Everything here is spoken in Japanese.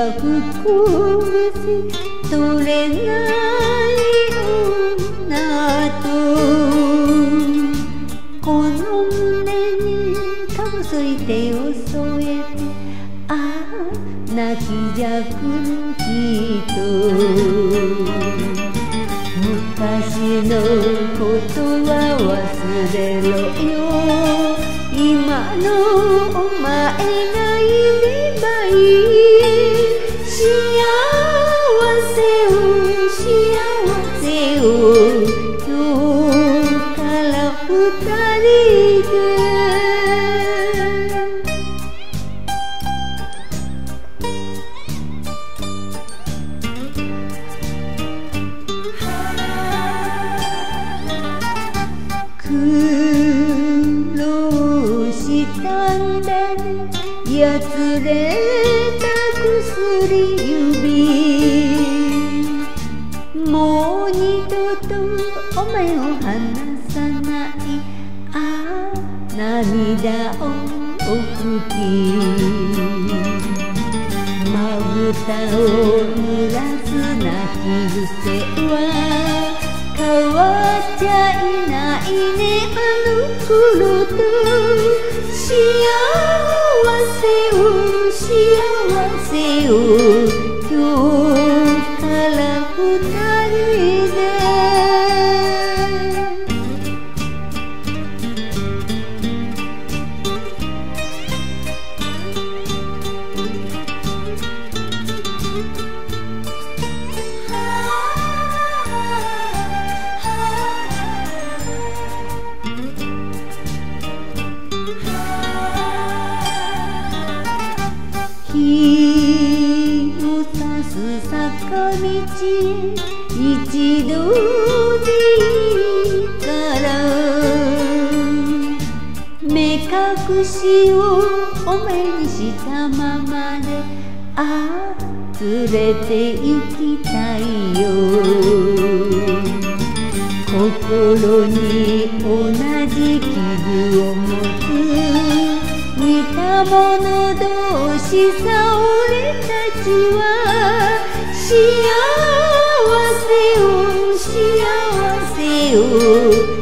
膨むせ取れない女とこの胸にか細い手を添えてああ泣きじゃくるきっと昔のことは忘れろよ今のお前がいればいい幸せを幸せを今日から二人で苦労したんだねやつれた薬指もう二度とお目を離さないああ涙を拭きまぶたを濡らす泣き癖は変わっちゃいないねあの頃と幸せを幸せを今日から二人で日を差す坂道へ一度でいいから目隠しをお目にしたままでああ連れて行きたいよ心に同じ傷を持つ似た者同士さ俺たちは幸せを幸せを